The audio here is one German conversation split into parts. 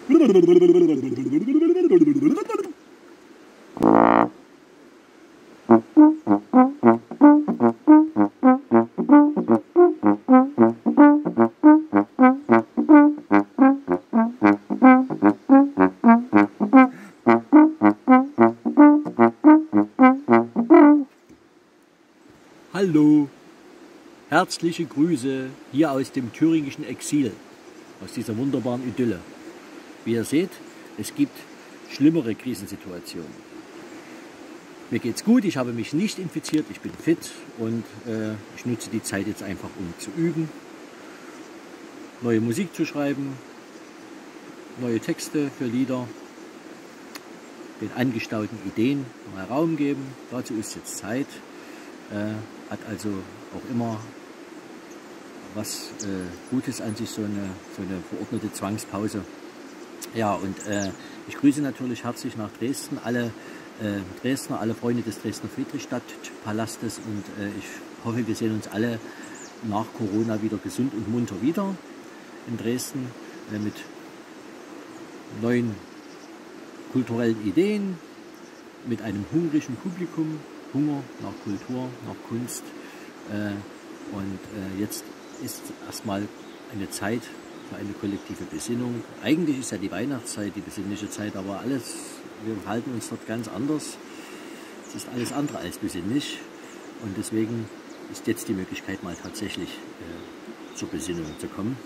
Hallo, herzliche Grüße hier aus dem thüringischen Exil, aus dieser wunderbaren Idylle. Wie ihr seht, es gibt schlimmere Krisensituationen. Mir geht's gut, ich habe mich nicht infiziert, ich bin fit und ich nutze die Zeit jetzt einfach, um zu üben, neue Musik zu schreiben, neue Texte für Lieder, den angestauten Ideen mal Raum geben. Dazu ist jetzt Zeit. Hat also auch immer was Gutes an sich, so eine verordnete Zwangspause. Ja, und ich grüße natürlich herzlich nach Dresden alle Dresdner, alle Freunde des Dresdner Friedrichstadtpalastes und ich hoffe, wir sehen uns alle nach Corona wieder gesund und munter wieder in Dresden mit neuen kulturellen Ideen, mit einem hungrigen Publikum, Hunger nach Kultur, nach Kunst und jetzt ist erstmal eine Zeit für eine kollektive Besinnung. Eigentlich ist ja die Weihnachtszeit die besinnliche Zeit, aber wir verhalten uns dort ganz anders. Es ist alles andere als besinnlich und deswegen ist jetzt die Möglichkeit, mal tatsächlich zur Besinnung zu kommen.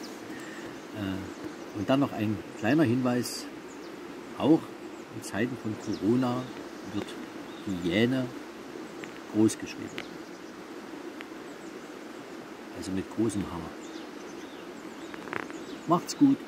Und dann noch ein kleiner Hinweis, auch in Zeiten von Corona wird Hyäne groß geschrieben. Also mit großem H. Macht's gut.